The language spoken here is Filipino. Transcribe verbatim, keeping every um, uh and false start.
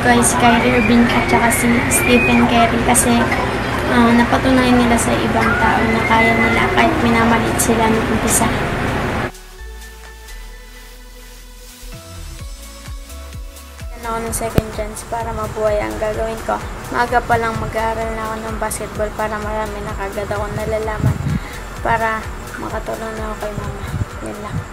ko ay si Kyrie Irving at saka si Stephen Curry kasi uh, napatunayan nila sa ibang tao na kaya nila kahit minamalit sila nung umpisa. Ako ng second chance para mabuhay. Ang gagawin ko, maaga pa lang mag-aaral na ako ng basketball para marami na kagad ako nalalaman para makatulong na ako kay mama. Yun lang.